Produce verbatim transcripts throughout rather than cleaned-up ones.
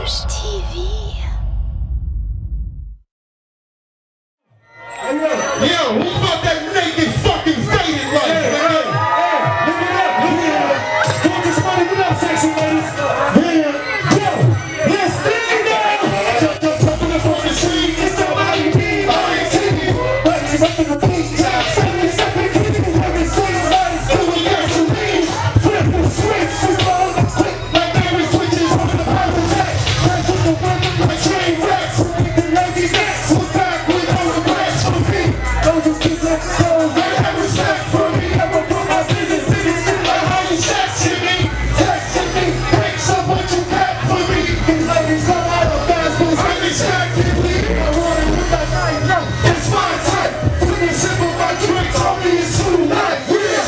Rouge T V. Yo, who about that naked fucking faded life? Hey, hey, hey, live it up, live it up. Don't just money, get up, sexy ladies. Yeah, yo, let's stand down. Jump, jump, jump in the fucking street. It's the mighty beat, I ain't taking. Ladies up in the beat, top, stepping, stepping, keeping it working, swing, ladies, doing gasoline. Flip the switch, we roll the quick, like every switches on the power attack. That's what the weapon, like train wrecks. The ladies next, we're back with all the blacks for me. Those who keep letting go, they have respect for me. Never put my business in this shit like how you texting me. Texting me, breaks up what you got for me. These ladies come out of fast food unexpectedly. I want it with that night, no, it's my type. When you sip of my drink, told me it's too late. Yeah.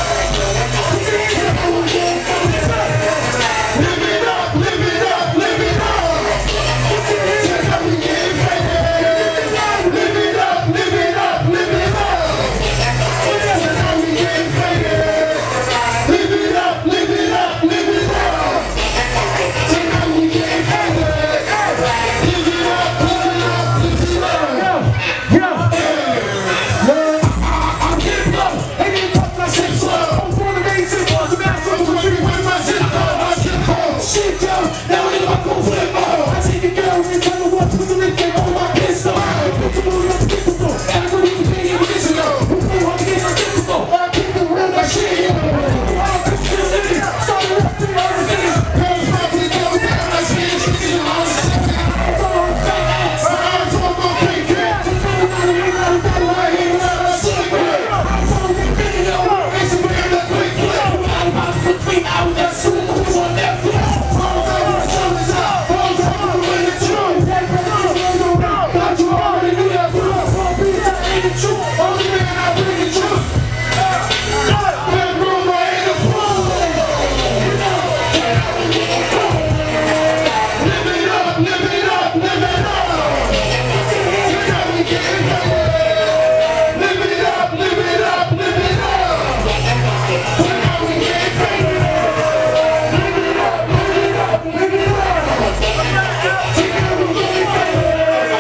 Live it up, live it up, live it up. Check how we get faded. Live it up, live it up, live it up. Check how we get faded. Live it up, live it up, live it up. Check how we get faded. Live it up, live it up, live it up. Yo, yo, I'm getting low. Ain't even talking that shit slow. I'm born amazing, was a man from the street with my shit low. I get cold, shit yo. Now we about to flip mode. I take a girl and tell her what to do and get on my pistol. Put the mood up, get the floor. I go to the video, listen to who play hard to get my difficult. I keep the real like shit. I'm still living, started up to all the things. Girls probably go down like shit. She's in all the shit. It's all on the face. My arms on my big head. Just know that I'm in out of that light. Ain't out of shit. I'm so big video. It's a weird that quick flip. I'm about to tweet out that soon. Who's on Netflix? Balls over the shoulders up. Balls over the way the truth. Thought you already knew that blue. Won't be that ain't the truth. Only man I bring the truth. That room I ain't a fool. Live it up, live it up, live it up. Check how we get faded. Live it up, live it up, live it up. Check how we get faded. Live it up, live it up, live it up. Check how we get faded.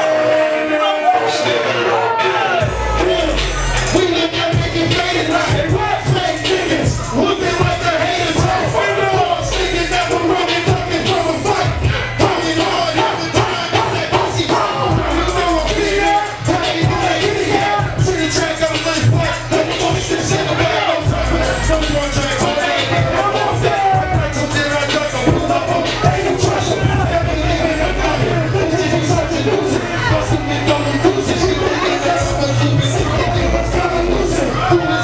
We live that making faded like what? Fake niggas looking like the haters. False niggas that were running, ducking from a fight. Coming hard every time. I'm that pussy home. You know I'm here. Hey, hey, idiot. See the track on my foot. Let me push this shit away. Tell me one track. I'm off there. I like something I got to pull up on. They don't trust me. Every nigga that got here. This is such a loser. Busting it, don't lose it. She really does, but you be sick. It's gonna lose it.